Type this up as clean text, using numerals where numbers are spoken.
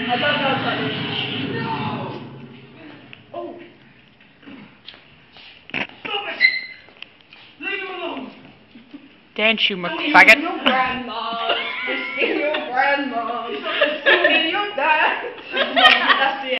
I thought that was funny. No! Oh! Stop it! Leave him alone! Dance, you McFaggot. Your grandma! Your grandma!